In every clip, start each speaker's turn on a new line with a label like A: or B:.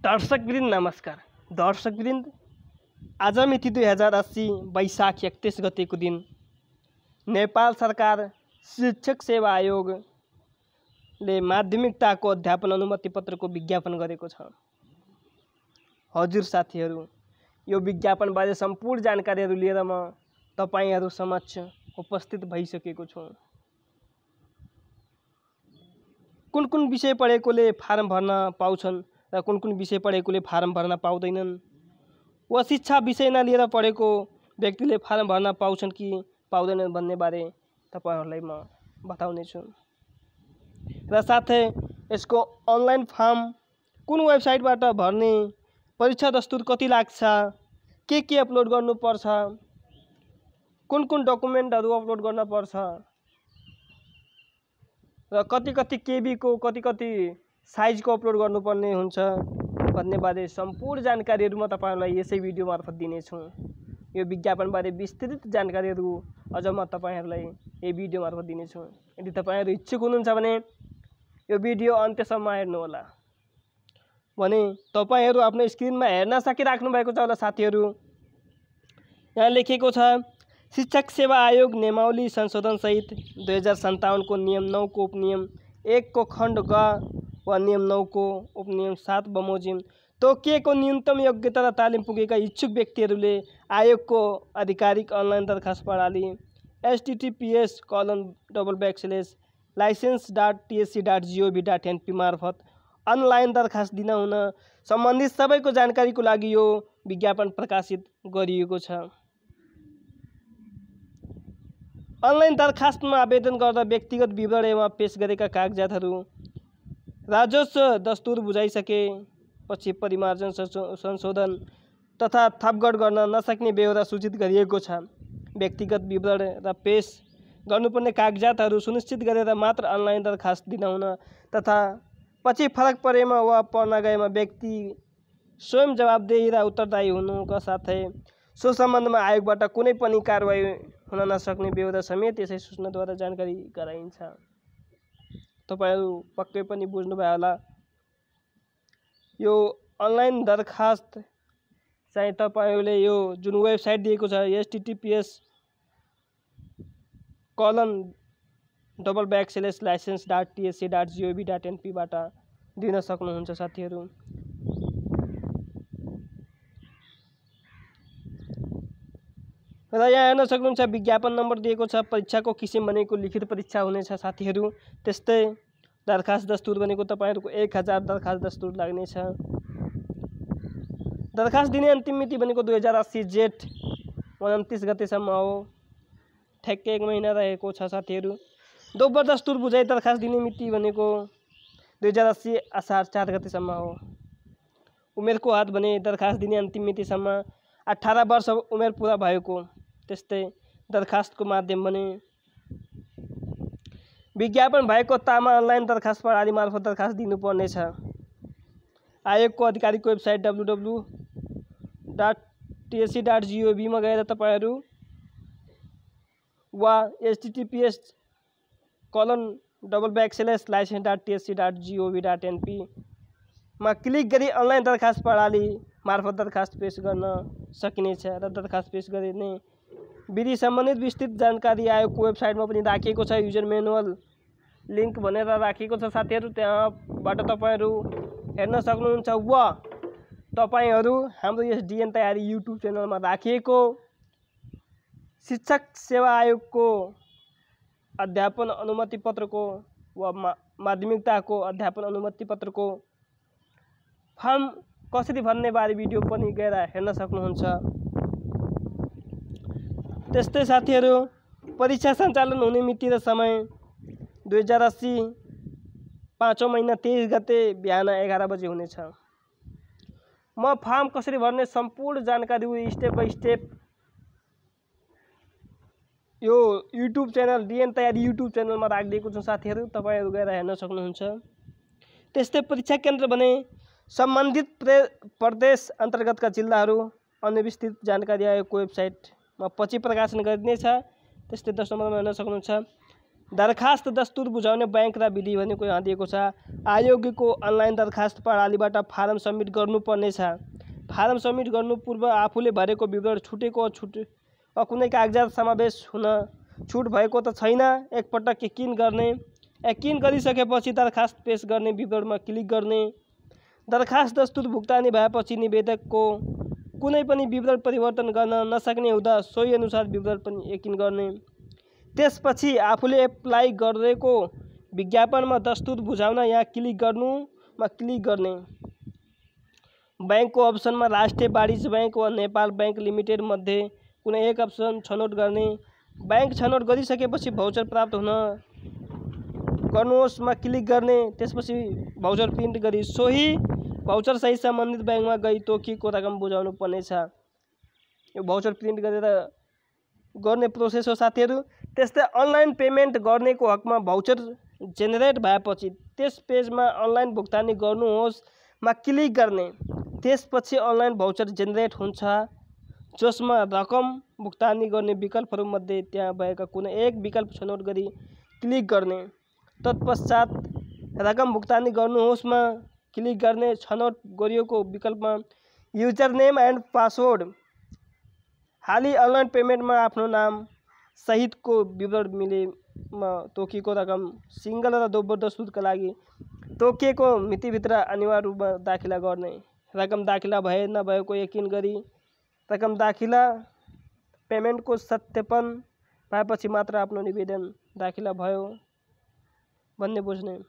A: दर्शकवृन्द नमस्कार। दर्शकवृन्द, आज मिति 2080 वैशाख 31 गतेको दिन नेपाल सरकार शिक्षक सेवा आयोगले माध्यमिकताको अध्यापन अनुमति पत्रको विज्ञापन गरेको छ। हजुर साथीहरू, यो विज्ञापनबारे सम्पूर्ण जानकारीहरू लिएर म तपाईहरू समक्ष उपस्थित भइसकेको छु। कुन कुन विषय पढेकोले फारम भर्न पाउँछन् र कुन कुन विषय पढेकोले फारम भर्न पाउँदैनन्, वा शिक्षा विषय नलिएर पढेको व्यक्तिले फारम भर्न पाउँछन् कि पाउँदैनन् भन्ने बारे तपाईहरूलाई म बताउने छु। र साथै यसको अनलाइन फर्म कुन वेबसाइटबाट भर्ने, परीक्षा दस्तुर कति लाग्छ, के अपलोड गर्नुपर्छ, कुन कुन डकुमेन्टहरू अपलोड गर्न पर्छ र कति केबीको कति साइजको अपलोड गर्नुपर्ने हुन्छ भन्ने बारे सम्पूर्ण जानकारीहरू म तपाईहरूलाई यसै भिडियो मार्फत दिनेछु। यो विज्ञापनबारे विस्तृत जानकारीहरू अझ म तपाईहरूलाई यो भिडियो मार्फत दिनेछु। यदि तपाईहरू इच्छुक हुनुहुन्छ भने यो भिडियो अन्त्यसम्म हेर्नुहोला। भने तपाईहरू आफ्नो स्क्रिनमा हेर्न सकिराख्नु भएको छ होला साथीहरू। यहाँ लेखेको छ, शिक्षक सेवा आयोग नियमावली संशोधन सहित 2057 को नियम 9 को उपनियम 1 को खण्ड ग वा नियम 9 को उपनियम 7 बमोजिम तोकिएको न्यूनतम योग्यता र तालिम पुगेका इच्छुक व्यक्तिहरूले आयोगको आधिकारिक अनलाइन दरखास्त प्रणाली https://license.tsc.gov.np मार्फत अनलाइन दरखास्त दिन हुन सम्बन्धित सबैको जानकारीको लागि यो विज्ञापन प्रकाशित गरिएको छ। अनलाइन दरखास्तमा आवेदन गर्दा व्यक्तिगत विवरण एवं पेश गरेका कागजातहरू राजस्व दस्तुर बुझाइसकेपछि परिमार्जन संशोधन तथा थपगढ गर्न नसक्ने बेहोरा सूचित गरिएको छ। व्यक्तिगत विवरण र पेश गर्नुपर्ने कागजातहरू सुनिश्चित गरेर मात्र अनलाइन दरखास्त दिन हुन तथा पछि फरक परेमा वा पर्न गएमा व्यक्ति स्वयं जवाबदेही र उत्तरदायी हुनुका साथै सो सम्बन्धमा आयोगबाट कुनै पनि कारबाही हुन नसक्ने बेहोरा समेत यसै सूचनाद्वारा जानकारी गराइन्छ। तपाईहरू पक्कै पनि बुझ्नुभयो होला। यो अनलाइन दरखास्त चाहिँ तपाईहरूले यो जुन वेबसाइट दिएको छ https://license.tsc.gov.np बाट दिन सक्नुहुन्छ साथीहरू। र यहाँ हेर्न सक्नुहुन्छ विज्ञापन नम्बर दिएको छ। परीक्षाको किसिम भनेको लिखित परीक्षा हुनेछ साथीहरू। त्यस्तै दरखास्त दस्तुर भनेको तपाईहरूको 1000 दरखास्त दस्तुर लाग्नेछ। दरखास्त दिने अन्तिम मिति भनेको 2080 जेठ 29 गतेसम्म हो। ठ्याक्कै 1 महिना रहेको छ साथीहरू। दोब्बर दस्तुर बुझाइ दरखास्त दिने मिति भनेको 2080 असार 4 गतेसम्म हो। उमेरको हद भने दरखास्त दिने अन्तिम मितिसम्म 18 वर्ष उमेर पुरा भएको। त्यस्तै दरखास्तको माध्यम भने विज्ञापन भएको तामा अनलाइन दरखास्त प्रणाली मार्फत दरखास्त दिनुपर्नेछ। आयोगको आधिकारिक वेबसाइट www.tsc.gov मा गएर तपाईहरू वा https://license.tsc.gov.np मा क्लिक गरी अनलाइन दरखास्त प्रणाली मार्फत दरखास्त पेश गर्न सकिनेछ। र दरखास्त पेश गर्ने विधि सम्बन्धित विस्तृत जानकारी आयोगको वेबसाइटमा पनि राखिएको छ। युजर म्यानुअल लिङ्क भनेर राखिएको छ साथीहरू। त्यहाँबाट तपाईहरू हेर्न सक्नुहुन्छ वा तपाईहरू हाम्रो यस डिएन तयारी युट्युब च्यानलमा राखिएको शिक्षक सेवा आयोगको अध्यापन अनुमति पत्रको वा माध्यमिकताको अध्यापन अनुमति पत्रको फर्म कसरी भर्ने बारे भिडियो पनि गएर हेर्न सक्नुहुन्छ। त्यस्तै साथीहरू, परीक्षा सञ्चालन हुने मिति र समय 2080 5औं महिना 23 गते बिहान 11 बजे हुनेछ। म फर्म कसरी भर्ने सम्पूर्ण जानकारी स्टेप बाई स्टेप यो YouTube channel DN Tayari YouTube च्यानलमा राखिदिएको छु साथीहरू। तपाईहरू गएर हेर्न सक्नुहुन्छ। त्यस्तै परीक्षा केन्द्र भने सम्बन्धित प्रदेश अन्तर्गतका जिल्लाहरू अन्य विस्तृत जानकारी आयोगको वेबसाइटमा पछि प्रकाशन गरिनेछ। त्यस्तै 10 नम्बरमा हेर्न सक्नुहुन्छ। दरखास्त दस्तुर बुझाउने बैंक र विधि भनेको यहाँ दिएको छ। आयोगको अनलाइन दरखास्त प्रणालीबाट फारम सब्मिट गर्नुपर्नेछ। फारम सब्मिट गर्नु पूर्व आफूले भरेको विवरण छुटेको कुनै कागजात समावेश हुन छुट भएको त छैन एकपटक यकिन गर्ने। यकिन गरिसकेपछि दरखास्त पेश गर्ने विवरणमा क्लिक गर्ने। दरखास्त दस्तुर भुक्तानी भएपछि निवेदकको कुनै पनि विवरण परिवर्तन गर्न नसक्ने हुँदा सोही अनुसार विवरण पनि यकिन गर्ने। त्यसपछि आफूले एप्लाई गरेको विज्ञापनमा दस्तुर बुझाउन यहाँ क्लिक गर्नुमा क्लिक गर्ने। बैंकको अप्सनमा राष्ट्रिय वाणिज्य बैंक वा नेपाल बैंक लिमिटेड मध्ये कुनै एक अप्सन छनौट गर्ने। बैंक छनौट गरिसकेपछि भाउचर प्राप्त हुन गर्नुहोस् मा क्लिक गर्ने। त्यसपछि भाउचर प्रिन्ट गरी सोही भाउचर सहित सम्बन्धित बैंकमा गई तोकिएको रकम बुझाउनु पर्नेछ। यो भाउचर प्रिन्ट गरेर गर्ने प्रोसेस हो साथीहरू। त्यस्तै अनलाइन पेमेन्ट गर्नेको हकमा भाउचर जेनेरेट भएपछि त्यस पेजमा अनलाइन भुक्तानी गर्नुहोस् मा क्लिक गर्ने। त्यसपछि अनलाइन भाउचर जेनेरेट हुन्छ जसमा रकम भुक्तानी गर्ने विकल्पहरूमध्ये त्यहाँ भएका कुनै एक विकल्प छनौट गरी क्लिक गर्ने। तत्पश्चात रकम भुक्तानी गर्नुहोस् मा क्लिक गर्ने। छनौट गरिएको विकल्पमा युजर नेम एन्ड पासवर्ड हाली अनलाइन पेमेन्टमा आफ्नो नाम सहितको विवरण मिलेमा तोकिएको रकम सिङ्गल र दोब्बर दस्तुरका लागि तोकिएको मितिभित्र अनिवार्य रूपमा दाखिला गर्ने। रकम दाखिला भए नभएको यकिन गरी रकम दाखिला पेमेन्टको सत्यापन भएपछि मात्र आफ्नो निवेदन दाखिला भयो भन्ने बुझ्ने।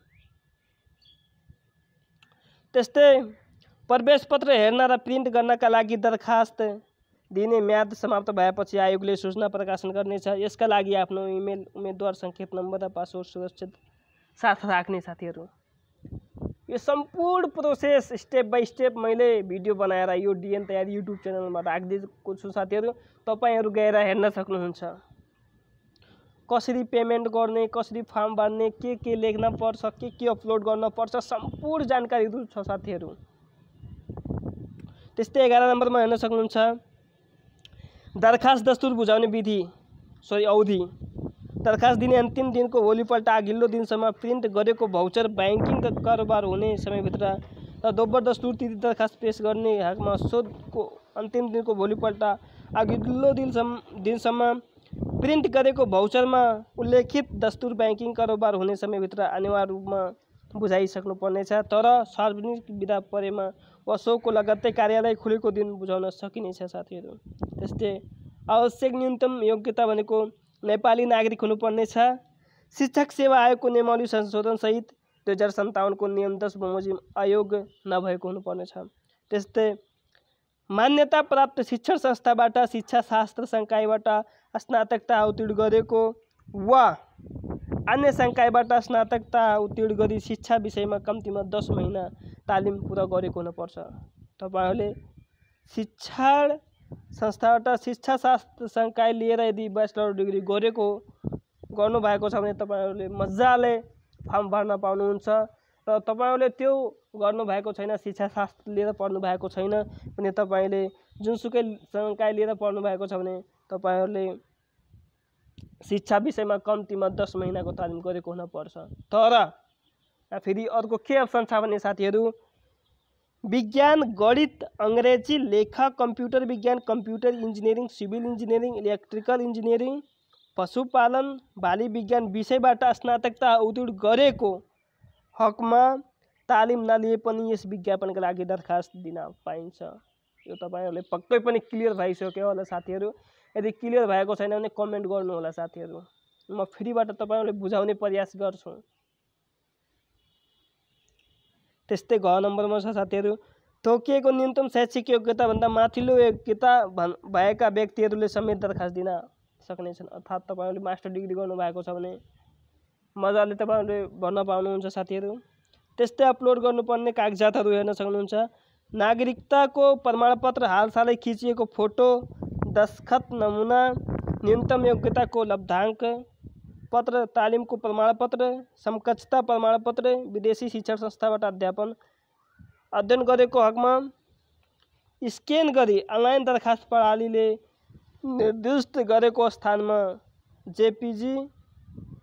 A: त्यस्तै प्रवेश पत्र हेर्न र प्रिन्ट गर्नका लागि दरखास्त दिने म्याद समाप्त भएपछि आयोगले सूचना प्रकाशन गर्नेछ। यसका लागि आफ्नो इमेल उम्मेदवार सङ्केत नम्बर र पासवर्ड सुरक्षित साथ राख्ने साथीहरू। यो सम्पूर्ण प्रोसेस स्टेप बाई स्टेप मैले भिडियो बनाएर यो डिएन तयारी युट्युब च्यानलमा राखिदिएको छु साथीहरू। तपाईँहरू गएर हेर्न सक्नुहुन्छ। कसरी पेमेन्ट गर्ने, कसरी फर्म भर्ने, के लेख्न पर्छ, के अपलोड गर्न पर्छ, सम्पूर्ण जानकारीहरू छ साथीहरू। त्यस्तै 11 नम्बरमा हेर्न सक्नुहुन्छ दरखास्त दस्तुर बुझाउने अवधि। दरखास्त दिने अन्तिम दिनको भोलिपल्ट अघिल्लो दिनसम्म प्रिन्ट गरेको भाउचर ब्याङ्किङ कारोबार हुने समयभित्र र दोब्बर दस्तुर तिथि दरखास्त पेश गर्ने हकमा शोधको अन्तिम दिनको भोलिपल्ट अघिल्लो दिनसम्म प्रिन्ट गरेको भाउचरमा उल्लेखित दस्तुर ब्याङ्किङ कारोबार हुने समयभित्र अनिवार्य रूपमा बुझाइसक्नु पर्नेछ। तर सार्वजनिक बिदा परेमा वा सोको लगत्तै कार्यालय खुलेको दिन बुझाउन सकिनेछ साथीहरू। त्यस्तै आवश्यक न्यूनतम योग्यता भनेको नेपाली नागरिक हुनुपर्नेछ। शिक्षक सेवा आयोगको नियमावली संशोधन सहित 2057 को नियम 10 बमोजिम आयोग नभएको हुनुपर्नेछ। त्यस्तै मान्यता प्राप्त शिक्षण संस्थाबाट शिक्षा शास्त्र संकायबाट स्नातकता उत्तीर्ण गरेको वा अन्य संकायबाट स्नातकता उत्तीर्ण गरी शिक्षा विषयमा कम्तीमा 10 महिना तालिम पुरा गरेको हुनुपर्छ। तपाईहरूले शिक्षण संस्थाबाट शिक्षा शास्त्र संकाय लिएर यदि ब्याचलर डिग्री गर्नुभएको छ भने तपाईँहरूले मजाले फर्म भर्न पाउनुहुन्छ। र तपाईँहरूले त्यो गर्नुभएको छैन, शिक्षा शास्त्र लिएर पढ्नु भएको छैन भने तपाईँले जुनसुकै संकाय लिएर पढ्नु भएको छ भने तपाईँहरूले शिक्षा विषयमा कम्तीमा 10 महिनाको तालिम गरेको हुनुपर्छ। तर फेरि अर्को के अप्सन छ भने साथीहरू विज्ञान, गणित, अङ्ग्रेजी, लेखा, कम्प्युटर विज्ञान, computer engineering, civil engineering, electrical engineering, पशुपालन, बाली विज्ञान विषयबाट स्नातकता उत्तीर्ण गरेको हकमा तालिम नलिए पनि यस विज्ञापनका लागि दरखास्त दिन पाइन्छ। यो तपाईँहरूले पक्कै पनि क्लियर भइसक्यो होला साथीहरू। यदि क्लियर भएको छैन भने कमेन्ट गर्नु होला साथीहरू। म फ्रीबाट तपाईँहरूले बुझाउने प्रयास गर्छु। त्यस्तै घ नम्बरमा छ साथीहरू तोकिएको न्यूनतम शैक्षिक योग्यता भन्दा माथिल्लो योग्यता भएका व्यक्तिहरूले समेत दरखास्त दिन सक्नेछन्। अर्थात् तपाईँहरूले मास्टर डिग्री गर्नुभएको छ भने मजाले तपाईँहरूले भर्न पाउनुहुन्छ साथीहरू। त्यस्तै अपलोड गर्नुपर्ने कागजातहरू हेर्न सक्नुहुन्छ। नागरिकताको प्रमाणपत्र, हालसालै खिचिएको फोटो, दस्खत नमुना, न्यूनतम योग्यताको लब्धाङ्क पत्र, तालिमको प्रमाणपत्र, समकक्षता प्रमाणपत्र, विदेशी शिक्षण संस्थाबाट अध्ययन गरेको हकमा स्क्यान गरी अनलाइन दरखास्त प्रणालीले निर्दिष्ट गरेको स्थानमा जेपीजी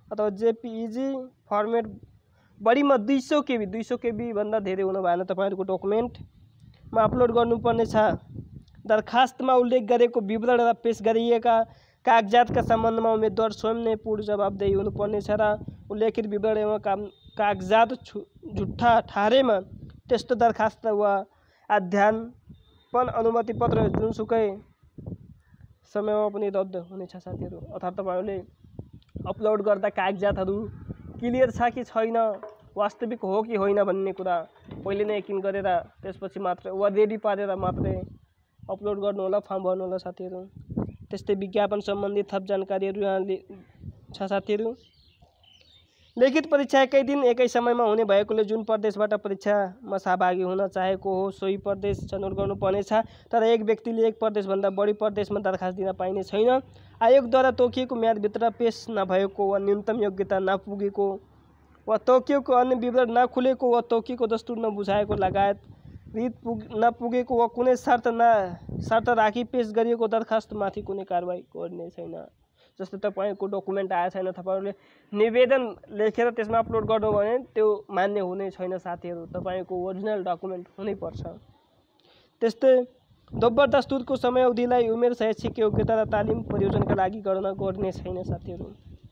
A: अथवा जेपीईजी फर्मेट बढीमा 200 KB भन्दा धेरै हुनु भएन तपाईहरुको डकुमेन्टमा अपलोड गर्नुपर्नेछ। दरखास्तमा उल्लेख गरेको विवरण र पेश गरिएका कागजातका सम्बन्धमा उम्मेदवार स्वयं नै पूर्ण जवाबदेही हुनुपर्नेछ र उल्लेखित विवरण एवं कागजात झुट्टा ठहरेमा त्यस्तो दरखास्त वा अध्यापन अनुमति पत्र जुनसुकै समयमा पनि रद्द हुनेछ साथीहरु। अर्थात् तपाईहरुले अपलोड गर्दा कागजातहरु क्लियर छ कि छैन, वास्तविक हो कि होइन भन्ने कुरा पहिले नै यकिन गरेर त्यसपछि मात्र वा रेडी पारेर मात्रै अपलोड गर्नु होला, फर्म भर्नु होला साथीहरु। त्यस्तै विज्ञापन सम्बन्धी थप जानकारीहरु यहाँ छ साथीहरु। लिखित परीक्षा एकै दिन एकै समयमा हुने भएकोले जुन प्रदेशबाट परीक्षामा सहभागी हुन चाहेको हो सोही प्रदेश छनौट गर्नुपर्नेछ। तर एक व्यक्तिले एक प्रदेशभन्दा बढी प्रदेशमा दरखास्त दिन पाइने छैन। आयोगद्वारा तोकिएको म्यादभित्र पेश नभएको वा न्यूनतम योग्यता नपुगेको वा तोकिएको अन्य विवरण नखुलेको वा तोकिएको दस्तुर नबुझाएको लगायत रित नपुगेको वा कुनै शर्त राखी पेश गरिएको दरखास्तमाथि कुनै कारबाही गर्ने छैन। जस्तै तपाईको डकुमेन्ट आए छैन, तपाईहरुले निवेदन लेखेर त्यसमा अपलोड गर्नु भयो भने त्यो मान्य हुने छैन साथीहरु। तपाईको ओरिजिनल डकुमेन्ट हुनै पर्छ। त्यस्तै दोब्बर दस्तुरको समयावधिलाई उमेर, शैक्षिक योग्यता र तालिम परियोजनाका लागि गणना गर्ने छैन साथीहरु।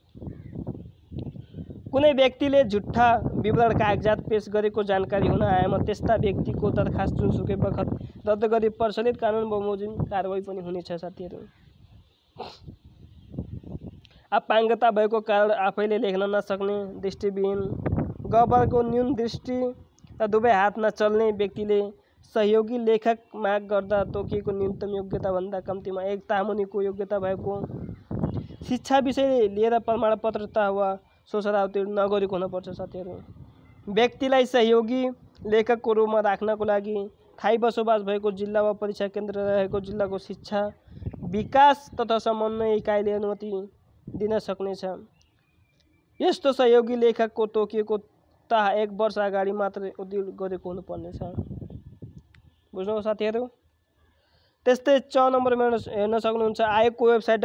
A: कुनै व्यक्तिले झुट्टा विवरण कागजात पेश गरेको जानकारी हुन आएमा त्यस्ता व्यक्तिको दरखास्त जुनसुकै बखत रद्द गरी प्रचलित कानुन बमोजिम कारबाही पनि हुनेछ साथीहरु। अपाङ्गता भएको कारण आफैले लेख्न नसक्ने, दृष्टिविहीन, गब्बरको न्यून दृष्टि र दुवै हात नचल्ने व्यक्तिले सहयोगी लेखक माग गर्दा तोकिएको न्यूनतम योग्यता भन्दा कम्तीमा 1 तामुनिको योग्यता भएको, शिक्षा विषय लिएर प्रमाणपत्र वा सोसरा उत्तीर्ण नगरेको हुनुपर्छ साथीहरु। व्यक्तिलाई सहयोगी लेखकको रूपमा राख्नको लागि स्थायी बसोबास भएको जिल्ला वा परीक्षा केन्द्र रहेको जिल्लाको शिक्षा विकास तथा समन्वय इकाइले अनुमति दिन सक्नेछ। यस्तो सहयोगी लेखकको तोकिएको तह 1 वर्ष अगाडि मात्रै उत्तीर्ण गरेको हुनुपर्नेछ। बुझ्नुभयो साथीहरु। त्यस्तै 6 नम्बरमा हेर्न सक्नुहुन्छ आयोगको वेबसाइट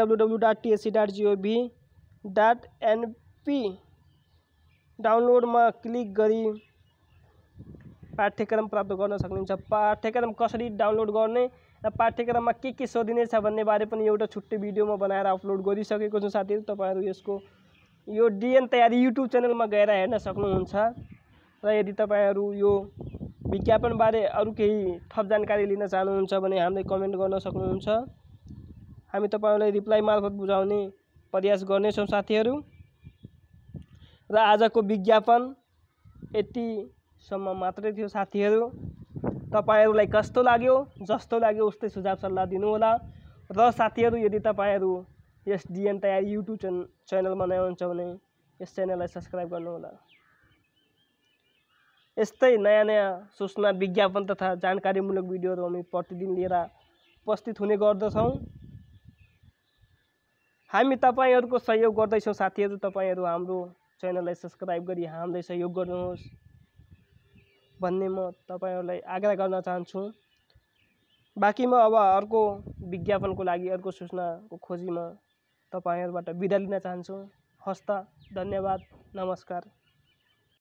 A: www.tsc.gov.np डाउनलोडमा क्लिक गरी पाठ्यक्रम प्राप्त गर्न सक्नुहुन्छ। पाठ्यक्रम कसरी डाउनलोड गर्ने र पाठ्यक्रममा के सोधिनेछ भन्ने बारे पनि एउटा छुट्टै भिडियोमा बनाएर अपलोड गरिसकेको छु साथीहरु। तपाईहरु यसको यो डिएन तयारी युट्युब च्यानलमा गएर हेर्न सक्नुहुन्छ। र यदि तपाईहरु यो विज्ञापन बारे अरु केही थप जानकारी लिन चाहनुहुन्छ भने हामीलाई कमेन्ट गर्न सक्नुहुन्छ। हामी तपाईहरुलाई रिप्लाई मार्फत बुझाउने प्रयास गर्नेछौं साथीहरु। र आजको विज्ञापन यतिसम्म मात्रै थियो साथीहरु। तपाईहरुलाई कस्तो लाग्यो, जस्तो लाग्यो उस्तै सुझाव सल्लाह दिनुहोला। र साथीहरु यदि तपाईहरु यस डिएन तयारी युट्युब च्यानलमा नयाँ हुनुहुन्छ भने यस च्यानललाई सब्स्क्राइब गर्नुहोला। यस्तै नयाँ सूचना, विज्ञापन तथा जानकारीमूलक भिडियोहरु हामी प्रतिदिन लिएर उपस्थित हुने गर्दछौं। हामी तपाईहरुको सहयोग गर्दैछौं साथीहरु। तपाईहरु हाम्रो च्यानललाई सब्स्क्राइब गरी हामीलाई सहयोग गर्नुहोस् भन्ने म तपाईहरुलाई आग्रह गर्न चाहन्छु। बाँकी म अब अर्को विज्ञापनको लागि अर्को सूचनाको खोजीमा तपाईहरुबाट बिदा लिन चाहन्छु। हस्त, धन्यवाद, नमस्कार।